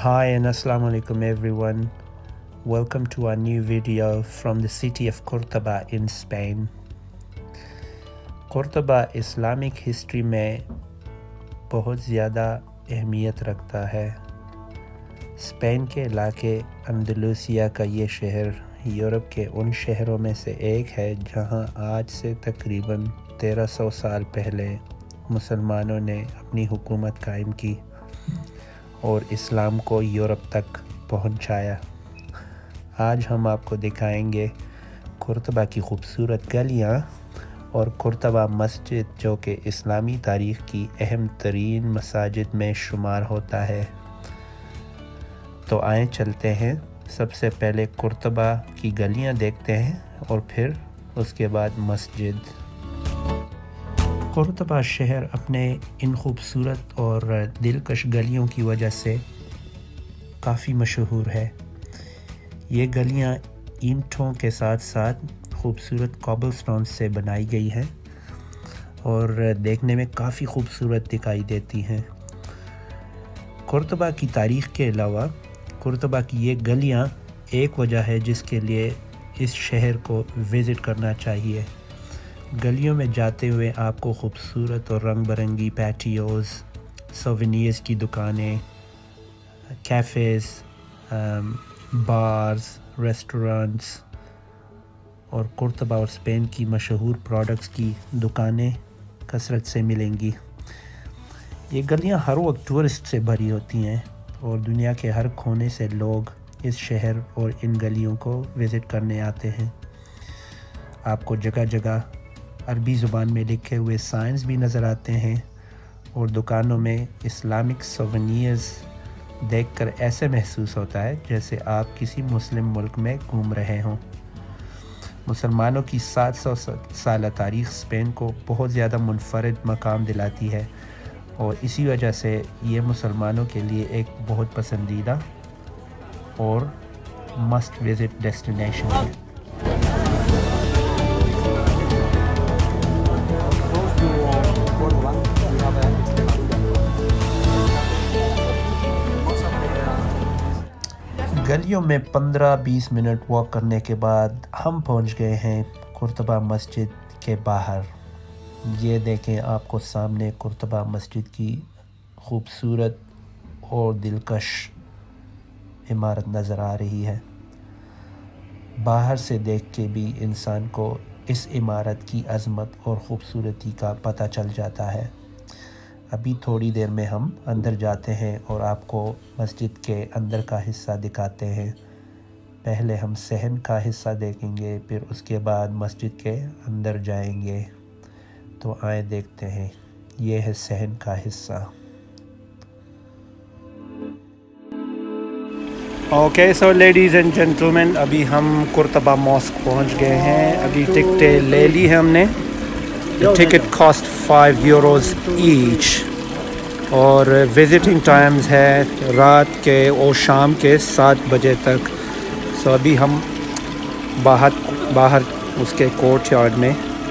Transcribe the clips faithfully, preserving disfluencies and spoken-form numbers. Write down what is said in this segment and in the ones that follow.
Hi and Assalamu alaikum everyone. Welcome to our new video from the city of Córdoba in Spain. Córdoba Islamic history में बहुत ज़्यादा अहमियत रखता है। Spain के इलाके अंदलूसिया का ये शहर यूरोप के उन शहरों में से एक है जहां आज से तकरीबन तेरह सौ साल पहले मुसलमानों ने अपनी हुकूमत कायम की और इस्लाम को यूरोप तक पहुंचाया। आज हम आपको दिखाएंगे कुर्तबा की खूबसूरत गलियां और कुर्तबा मस्जिद, जो कि इस्लामी तारीख़ की अहम तरीन मसाजिद में शुमार होता है। तो आए चलते हैं, सबसे पहले कुर्तबा की गलियां देखते हैं और फिर उसके बाद मस्जिद। कुर्तबा शहर अपने इन खूबसूरत और दिलकश गलियों की वजह से काफ़ी मशहूर है। ये गलियां ईंटों के साथ साथ खूबसूरत कॉबलस्टोन से बनाई गई हैं और देखने में काफ़ी खूबसूरत दिखाई देती हैं। कुर्तबा की तारीख़ के अलावा कुर्तबा की ये गलियां एक वजह है जिसके लिए इस शहर को विज़िट करना चाहिए। गलियों में जाते हुए आपको खूबसूरत और रंग बिरंगी पैटियोज़, सोवेनिर्स की दुकानें, कैफ़ेज़, बार्स, रेस्टोरेंट्स और कुर्तबा और स्पेन की मशहूर प्रोडक्ट्स की दुकानें कसरत से मिलेंगी। ये गलियां हर वक्त टूरिस्ट से भरी होती हैं और दुनिया के हर कोने से लोग इस शहर और इन गलियों को विज़िट करने आते हैं। आपको जगह जगह अरबी ज़ुबान में लिखे हुए साइंस भी नज़र आते हैं और दुकानों में इस्लामिक सोवेनिर्स देखकर ऐसे महसूस होता है जैसे आप किसी मुस्लिम मुल्क में घूम रहे हों। मुसलमानों की सात सौ साल तारीख़ स्पेन को बहुत ज़्यादा मुनफरद मकाम दिलाती है और इसी वजह से ये मुसलमानों के लिए एक बहुत पसंदीदा और मस्ट विज़िट डेस्टिनेशन है। गलियों में पंद्रह बीस मिनट वॉक करने के बाद हम पहुंच गए हैं कुर्तबा मस्जिद के बाहर। ये देखें, आपको सामने कुर्तबा मस्जिद की खूबसूरत और दिलकश इमारत नज़र आ रही है। बाहर से देख के भी इंसान को इस इमारत की अज़मत और ख़ूबसूरती का पता चल जाता है। अभी थोड़ी देर में हम अंदर जाते हैं और आपको मस्जिद के अंदर का हिस्सा दिखाते हैं। पहले हम सहन का हिस्सा देखेंगे, फिर उसके बाद मस्जिद के अंदर जाएंगे। तो आए देखते हैं, ये है सहन का हिस्सा। Okay so ladies and gentleman, अभी हम कुर्तबा मॉस्क पहुंच गए हैं। अभी टिकटें ले ली है हमने। The ticket cost five euros each और विज़िटिंग टाइम्स है रात के और शाम के सात बजे तक। सो अभी हम बाहर बाहर उसके कोर्ट यार्ड में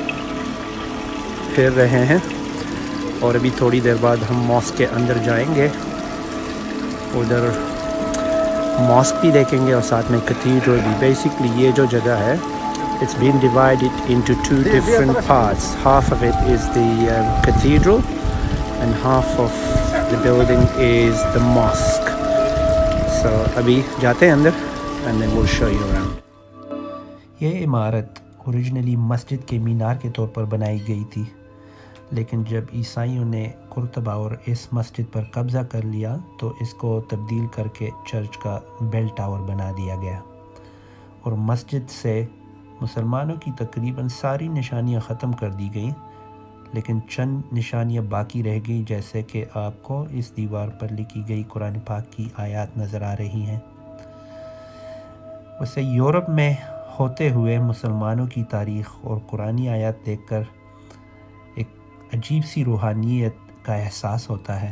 फिर रहे हैं और अभी थोड़ी देर बाद हम मॉस्क के अंदर जाएंगे। उधर मॉस्क भी देखेंगे और साथ में कैथेड्रल भी। बेसिकली ये जो जगह है, it's been divided into two different parts. Half of it is the um, cathedral and half of the building is the mosque. So अभी जाते हैं अंदर and then we'll show you around. ये इमारत ओरिजिनली मस्जिद के मीनार के तौर पर बनाई गई थी, लेकिन जब ईसाइयों ने कुर्तबा और इस मस्जिद पर कब्ज़ा कर लिया तो इसको तब्दील करके चर्च का बेल टावर बना दिया गया और मस्जिद से मुसलमानों की तकरीबन सारी निशानियां ख़त्म कर दी गईं, लेकिन चंद निशानियां बाकी रह गई, जैसे कि आपको इस दीवार पर लिखी गई कुरान पाक की आयत नज़र आ रही हैं। वैसे यूरोप में होते हुए मुसलमानों की तारीख़ और कुरानी आयत देखकर एक अजीब सी रूहानियत का एहसास होता है।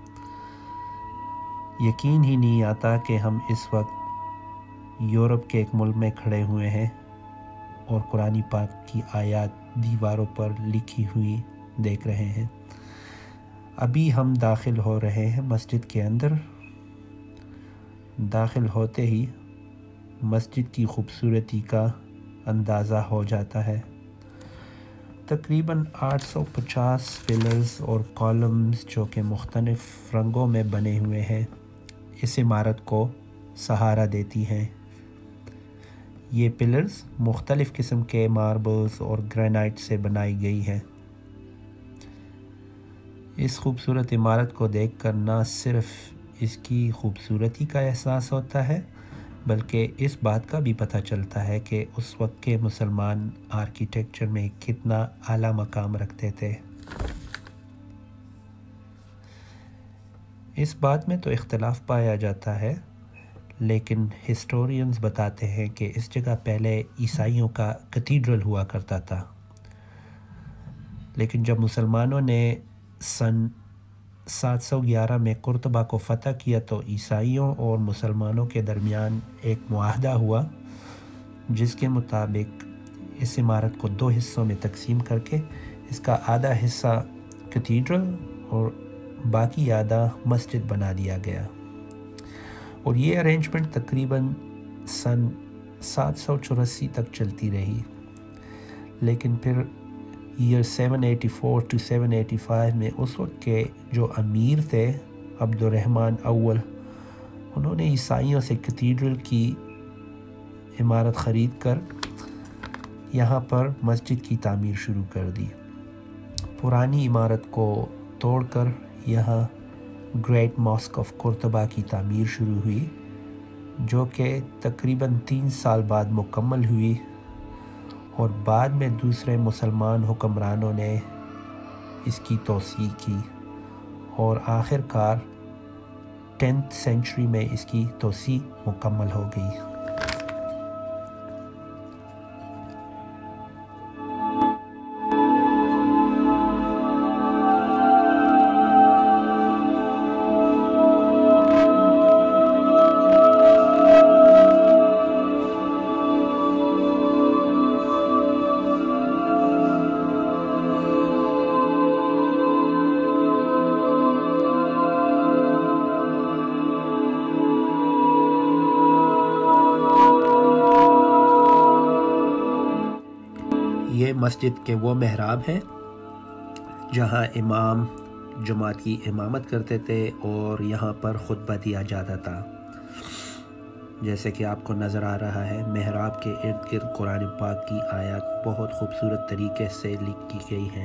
यकीन ही नहीं आता कि हम इस वक्त यूरोप के एक मुल्क में खड़े हुए हैं और कुरानी पाक की आयत दीवारों पर लिखी हुई देख रहे हैं। अभी हम दाखिल हो रहे हैं मस्जिद के अंदर داخل ہوتے ہی مسجد کی خوبصورتی کا اندازہ ہو جاتا ہے۔ تقریباً آٹھ سو پچاس پلرز اور کالمز جو کہ مختلف رنگوں میں بنے ہوئے ہیں اس عمارت کو سہارا دیتی ہیں۔ یہ پلرز مختلف قسم کے ماربلز اور گرینائٹ سے بنائی گئی ہیں۔ اس خوبصورت عمارت کو دیکھ کر نہ صرف اس کی خوبصورتی کا احساس ہوتا ہے بلکہ اس بات کا بھی پتہ چلتا ہے کہ اس وقت کے مسلمان آرکیٹیکچر میں کتنا اعلیٰ مقام رکھتے تھے۔ اس بات میں تو اختلاف پایا جاتا ہے لیکن ہسٹورینز بتاتے ہیں کہ اس جگہ پہلے عیسائیوں کا کیتھیڈرل ہوا کرتا تھا، لیکن جب مسلمانوں نے سن سات سو گیارہ میں قرطبہ کو فتح کیا تو عیسائیوں اور مسلمانوں کے درمیان ایک معاہدہ ہوا جس کے مطابق اس عمارت کو دو حصوں میں تقسیم کر کے اس کا آدھا حصہ کیتھیڈرل اور باقی آدھا مسجد بنا دیا گیا، اور یہ ارینجمنٹ تقریباً سن سات سو چوراسی تک چلتی رہی، لیکن پھر year seven eighty four to seven eighty five میں اس وقت کے جو امیر تھے عبد الرحمن اول، انہوں نے عیسائیوں سے کیتھیڈرل کی عمارت خرید کر یہاں پر مسجد کی تعمیر شروع کر دی۔ پرانی عمارت کو توڑ کر یہاں گریٹ ماسک آف قرطبہ کی تعمیر شروع ہوئی جو کہ تقریباً تین سال بعد مکمل ہوئی، اور بعد میں دوسرے مسلمان حکمرانوں نے اس کی توسیع کی اور آخر کار ٹینتھ سینچری میں اس کی توسیع مکمل ہو گئی۔ یہ مسجد کے وہ محراب ہیں جہاں امام جماعت کی امامت کرتے تھے اور یہاں پر خطبہ دیا جاتا تھا۔ جیسے کہ آپ کو نظر آ رہا ہے محراب کے ارد گرد قرآن پاک کی آیات بہت خوبصورت طریقے سے لکھی گئی ہیں۔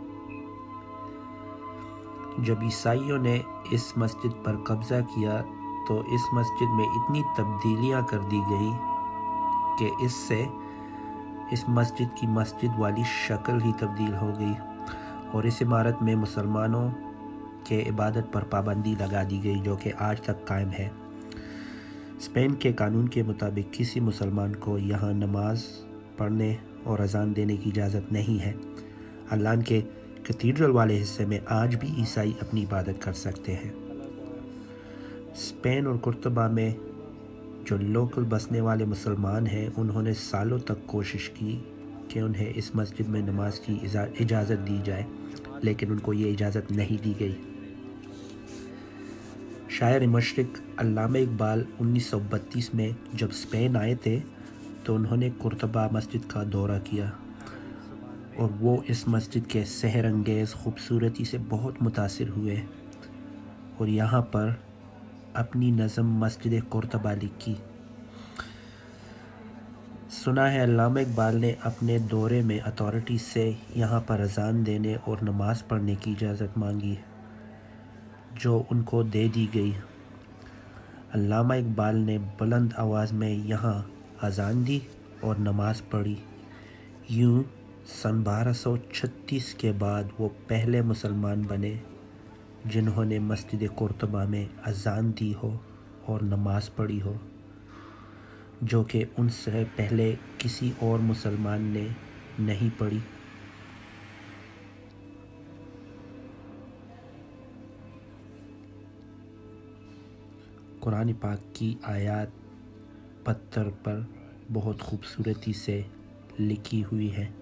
جب عیسائیوں نے اس مسجد پر قبضہ کیا تو اس مسجد میں اتنی تبدیلیاں کر دی گئی کہ اس سے اس مسجد کی مسجد والی شکل ہی تبدیل ہو گئی، اور اس عمارت میں مسلمانوں کے عبادت پر پابندی لگا دی گئی جو کہ آج تک قائم ہے۔ اسپین کے قانون کے مطابق کسی مسلمان کو یہاں نماز پڑھنے اور اذان دینے کی اجازت نہیں ہے، حالانکہ کیتھیڈرل والے حصے میں آج بھی عیسائی اپنی عبادت کر سکتے ہیں۔ اسپین اور قرطبہ میں جو لوکل بسنے والے مسلمان ہیں انہوں نے سالوں تک کوشش کی کہ انہیں اس مسجد میں نماز کی اجازت دی جائے، لیکن ان کو یہ اجازت نہیں دی گئی۔ شاعر مشرق علامہ اقبال انیس سو بتیس میں جب اسپین آئے تھے تو انہوں نے قرطبہ مسجد کا دورہ کیا اور وہ اس مسجد کے سحر انگیز خوبصورتی سے بہت متاثر ہوئے اور یہاں پر اپنی نظم مسجد قرطبہ لکھی۔ سنا ہے علامہ اقبال نے اپنے دورے میں اتھارٹی سے یہاں پر اذان دینے اور نماز پڑھنے کی اجازت مانگی جو ان کو دے دی گئی۔ علامہ اقبال نے بلند آواز میں یہاں اذان دی اور نماز پڑھی۔ یوں سن بارہ سو چھتیس کے بعد وہ پہلے مسلمان بنے جنہوں نے مسجد قرطبہ میں اذان دی ہو اور نماز پڑھی ہو، جو کہ ان سے پہلے کسی اور مسلمان نے نہیں پڑھی۔ قرآن پاک کی آیات پتھر پر بہت خوبصورتی سے لکھی ہوئی ہے۔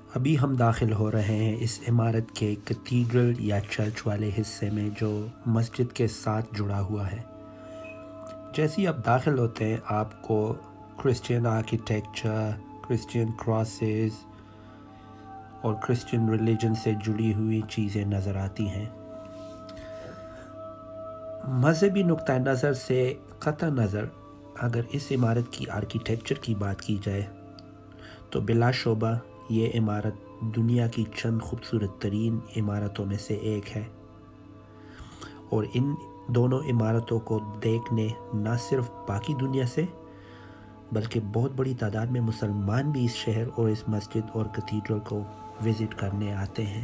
ابھی ہم داخل ہو رہے ہیں اس عمارت کے کیتھیڈرل یا چرچ والے حصے میں جو مسجد کے ساتھ جڑا ہوا ہے۔ جیسے ہی آپ داخل ہوتے ہیں آپ کو کرسچین آرکیٹیکچر، کرسچین کراسز اور کرسچین ریلیجن سے جڑی ہوئی چیزیں نظر آتی ہیں۔ مذہبی نقطہ نظر سے قطع نظر اگر اس عمارت کی آرکیٹیکچر کی بات کی جائے تو بلا شبہ یہ عمارت دنیا کی چند خوبصورت ترین عمارتوں میں سے ایک ہے، اور ان دونوں عمارتوں کو دیکھنے نہ صرف باقی دنیا سے بلکہ بہت بڑی تعداد میں مسلمان بھی اس شہر اور اس مسجد اور کیتھیڈرل کو وزٹ کرنے آتے ہیں۔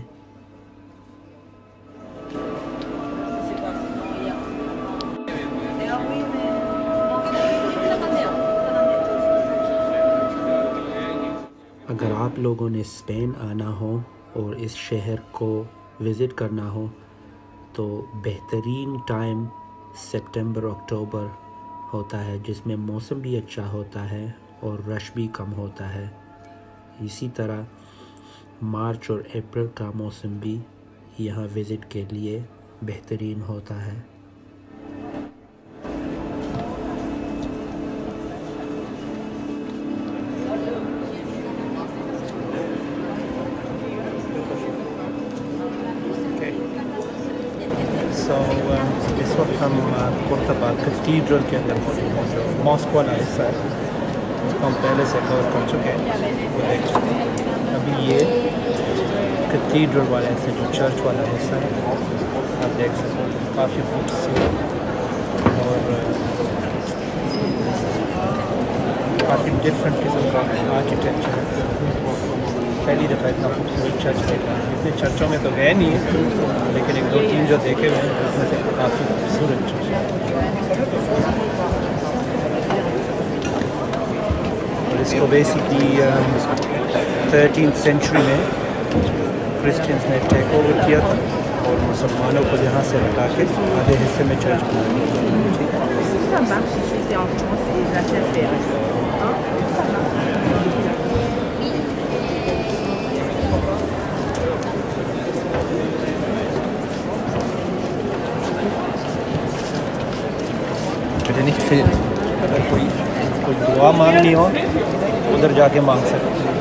اگر آپ لوگوں نے اسپین آنا ہو اور اس شہر کو وزٹ کرنا ہو تو بہترین ٹائم سپٹمبر اکتوبر ہوتا ہے، جس میں موسم بھی اچھا ہوتا ہے اور رش بھی کم ہوتا ہے۔ اسی طرح مارچ اور اپریل کا موسم بھی یہاں وزٹ کے لیے بہترین ہوتا ہے۔ سو اس وقت ہم قرطبہ کیتھیڈرل کے اندر موجود ماسک والا حصہ ہے اس کو ہم پہلے سے کور کر چکے ہیں، وہ دیکھ چکے ہیں۔ ابھی یہ کیتھیڈرل والے حصے جو چرچ والا حصہ ہے آپ دیکھ سکتے ہیں، کافی خوبصورت اور کافی ڈفرینٹ قسم کا آرکیٹیکچر ہے۔ پہلی دفعہ اتنا خوبصورت چرچ دیکھا ہے، اتنے چرچوں میں تو گئے نہیں ہیں لیکن ایک دو تین جو دیکھے ہوئے ہیں اس میں سے کافی خوبصورت چرچ ہے۔ اور اس کو بیسکلی تھرٹینتھ سینچری میں کرسچنس نے ٹیک اوور کیا تھا اور مسلمانوں کو یہاں سے ہٹا کے آدھے حصے میں چرچ بنایا۔ نہیں پھر اگر کوئی کوئی دعا مانگنی ہو ادھر جا کے مانگ سکتے ہیں۔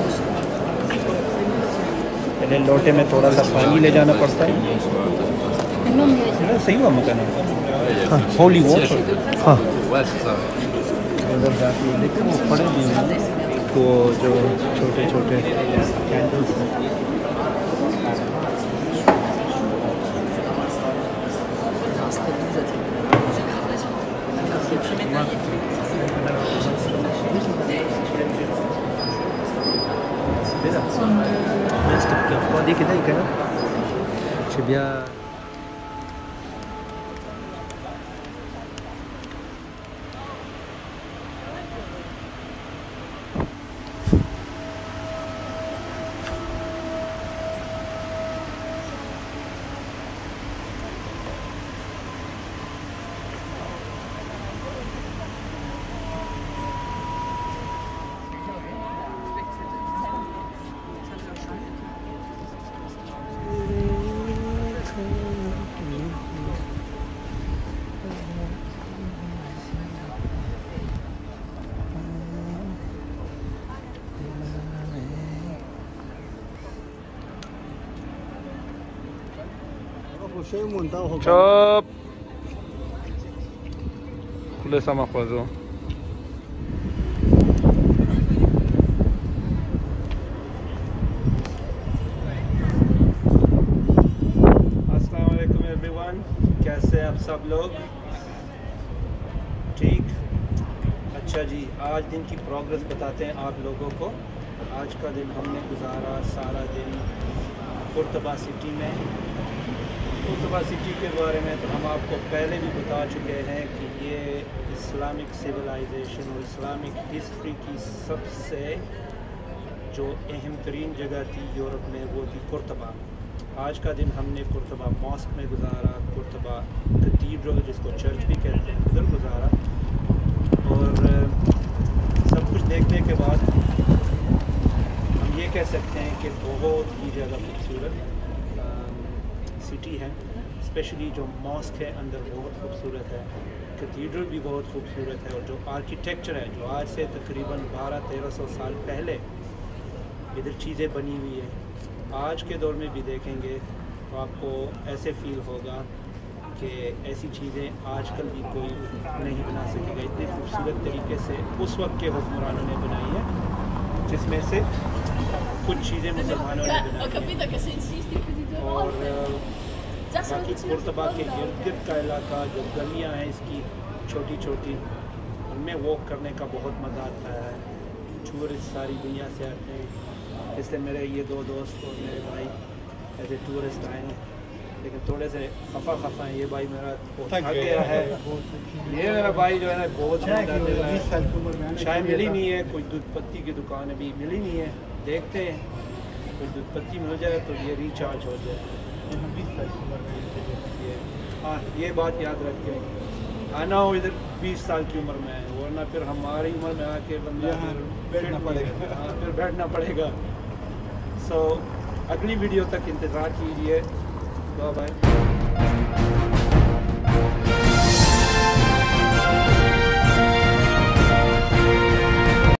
پہلے لوٹے میں تھوڑا سا پانی لے جانا پڑتا ہے، صحیح ہوا مکان ہاں ہولی واٹر ہاں ادھر جا کے لیکن وہ پڑے بھی ہیں وہ جو چھوٹے چھوٹے کینڈلس ہیں۔ Pode que daí, cara? Ciebie. چپ خله سما خوازو السلام علیکم ایوریون، کیسے ہیں آپ سب لوگ؟ ٹھیک، اچھا جی، آج دن کی پروگرس بتاتے ہیں آپ لوگوں کو۔ آج کا دن ہم نے گزارا سارا دن قرطبہ سٹی میں۔ قرطبہ سٹی کے بارے میں تو ہم آپ کو پہلے بھی بتا چکے ہیں کہ یہ اسلامک سویلائزیشن اور اسلامک ہسٹری کی سب سے جو اہم ترین جگہ تھی یورپ میں وہ تھی قرطبہ۔ آج کا دن ہم نے قرطبہ ماسک میں گزارا، قرطبہ کیتھیڈرل جس کو چرچ بھی کہتے ہیں ادھر گزارا، اور سب کچھ دیکھنے کے بعد ہم یہ کہہ سکتے ہیں کہ بہت ہی زیادہ خوبصورت سٹی ہے، اسپیشلی جو ماسک ہے اندر بہت خوبصورت ہے، کیتھیڈرل بھی بہت خوبصورت ہے، اور جو آرکیٹیکچر ہے جو آج سے تقریباً بارہ تیرہ سو سال پہلے ادھر چیزیں بنی ہوئی ہیں، آج کے دور میں بھی دیکھیں گے تو آپ کو ایسے فیل ہوگا کہ ایسی چیزیں آج کل بھی کوئی نہیں بنا سکے گا، اتنے خوبصورت طریقے سے اس وقت کے حکمرانوں نے بنائی ہے، جس میں سے کچھ چیزیں مسلمانوں نے بنائی ہیں، اور باقی قرطبہ کے ارد گرد کا علاقہ جو گلیاں ہیں اس کی چھوٹی چھوٹی، ان میں واک کرنے کا بہت مزہ آتا ہے، ٹورسٹ ساری دنیا سے آتے ہیں، اس سے میرے یہ دو دوست اور میرے بھائی ایسے ٹورسٹ آئے ہیں، لیکن تھوڑے سے خفا خفا ہیں، یہ بھائی میرا تھک گیا ہے، یہ میرا بھائی جو ہے نا بہت چائے ملی نہیں ہے، کوئی دودھ پتی کی دکان ابھی ملی نہیں ہے، دیکھتے ہیں کوئی دودھ پتی مل جائے تو یہ ریچارج ہو جائے، ہاں یہ بات یاد رکھیں، آنا ہو ادھر بیس سال کی عمر میں ہے، ورنہ پھر ہماری عمر میں آ کے بندہ بیٹھنا پڑے گا، ہاں پھر بیٹھنا پڑے گا۔ سو اگلی ویڈیو تک انتظار کیجیے، بائے بائے۔